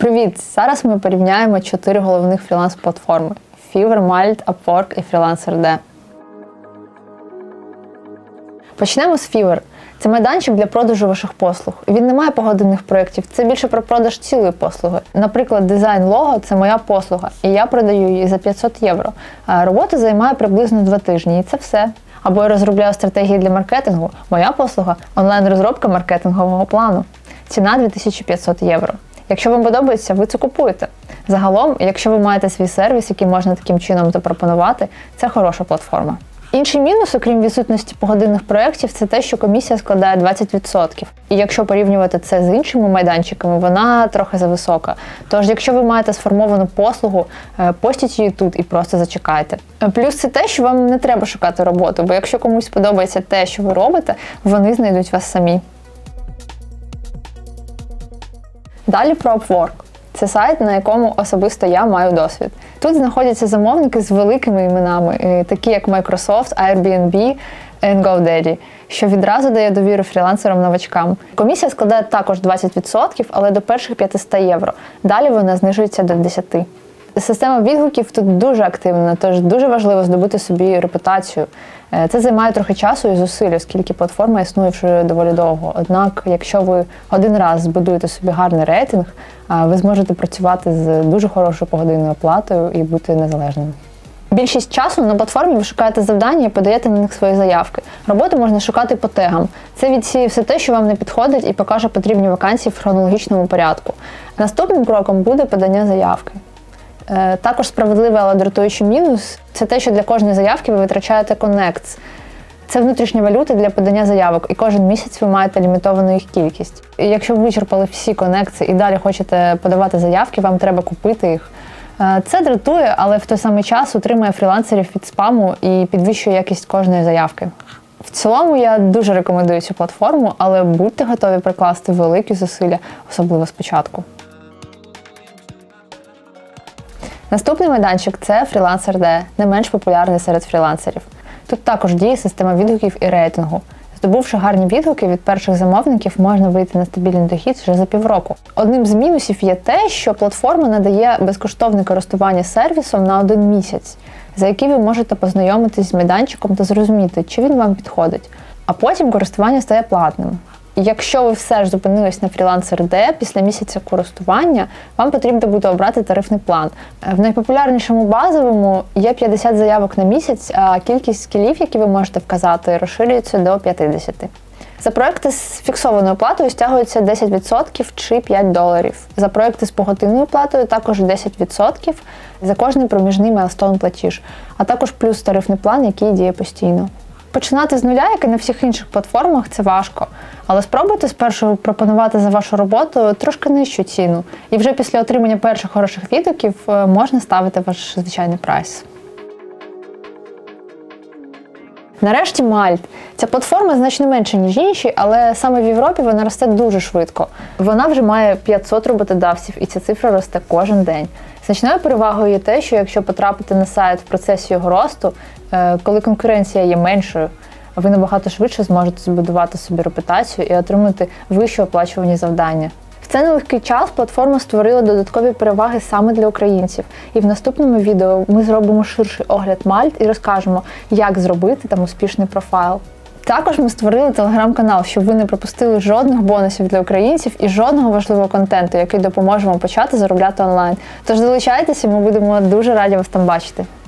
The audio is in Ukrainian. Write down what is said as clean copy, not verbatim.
Привіт! Зараз ми порівняємо 4 головних фріланс-платформи – Fiverr, Malt, Upwork і Freelancer.de. Почнемо з Fiverr. Це майданчик для продажу ваших послуг. Він не має погодинних проєктів, це більше про продаж цілої послуги. Наприклад, дизайн лого – це моя послуга, і я продаю її за 500 євро. Робота займає приблизно 2 тижні, і це все. Або я розробляю стратегії для маркетингу, моя послуга – онлайн-розробка маркетингового плану. Ціна 2500 євро. Якщо вам подобається, ви це купуєте. Загалом, якщо ви маєте свій сервіс, який можна таким чином запропонувати, це хороша платформа. Інший мінус, окрім відсутності погодинних проєктів, це те, що комісія складає 20%. І якщо порівнювати це з іншими майданчиками, вона трохи зависока. Тож, якщо ви маєте сформовану послугу, постіть її тут і просто зачекайте. Плюс це те, що вам не треба шукати роботу, бо якщо комусь подобається те, що ви робите, вони знайдуть вас самі. Далі про Upwork. Це сайт, на якому особисто я маю досвід. Тут знаходяться замовники з великими іменами, такі як Microsoft, Airbnb, GoDaddy, що відразу дає довіру фрілансерам-новачкам. Комісія складає також 20%, але до перших 500 євро. Далі вона знижується до 10%. Система відгуків тут дуже активна, тож дуже важливо здобути собі репутацію. Це займає трохи часу і зусиль, оскільки платформа існує вже доволі довго. Однак, якщо ви один раз збудуєте собі гарний рейтинг, ви зможете працювати з дуже хорошою погодинною оплатою і бути незалежним. Більшість часу на платформі ви шукаєте завдання і подаєте на них свої заявки. Роботу можна шукати по тегам. Це відсіє все те, що вам не підходить, і покаже потрібні вакансії в хронологічному порядку. Наступним кроком буде подання заявки. Також справедливий, але дратуючий мінус – це те, що для кожної заявки ви витрачаєте Connects. Це внутрішня валюта для подання заявок, і кожен місяць ви маєте лімітовану їх кількість. І якщо ви вичерпали всі Connects і далі хочете подавати заявки, вам треба купити їх. Це дратує, але в той самий час утримує фрілансерів від спаму і підвищує якість кожної заявки. В цілому я дуже рекомендую цю платформу, але будьте готові прикласти великі зусилля, особливо спочатку. Наступний майданчик – це Freelancer.de, не менш популярний серед фрілансерів. Тут також діє система відгуків і рейтингу. Здобувши гарні відгуки від перших замовників, можна вийти на стабільний дохід вже за півроку. Одним з мінусів є те, що платформа надає безкоштовне користування сервісом на 1 місяць, за який ви можете познайомитись з майданчиком та зрозуміти, чи він вам підходить. А потім користування стає платним. Якщо ви все ж зупинились на Freelancer.de, після місяця користування вам потрібно буде обрати тарифний план. В найпопулярнішому базовому є 50 заявок на місяць, а кількість скілів, які ви можете вказати, розширюється до 50. За проекти з фіксованою платою стягується 10% чи $5. За проекти з погодинною платою також 10% за кожний проміжний майлстоун платіж, а також плюс тарифний план, який діє постійно. Починати з нуля, як і на всіх інших платформах, це важко. Але спробуйте спершу пропонувати за вашу роботу трошки нижчу ціну. І вже після отримання перших хороших відгуків можна ставити ваш звичайний прайс. Нарешті Malt. Ця платформа значно менша, ніж інші, але саме в Європі вона росте дуже швидко. Вона вже має 500 роботодавців, і ця цифра росте кожен день. Значною перевагою є те, що якщо потрапити на сайт в процесі його росту, коли конкуренція є меншою, ви набагато швидше зможете збудувати собі репутацію і отримати вищі оплачувані завдання. В цей нелегкий час платформа створила додаткові переваги саме для українців. І в наступному відео ми зробимо ширший огляд Malt і розкажемо, як зробити там успішний профайл. Також ми створили телеграм-канал, щоб ви не пропустили жодних бонусів для українців і жодного важливого контенту, який допоможе вам почати заробляти онлайн. Тож долучайтеся, ми будемо дуже раді вас там бачити.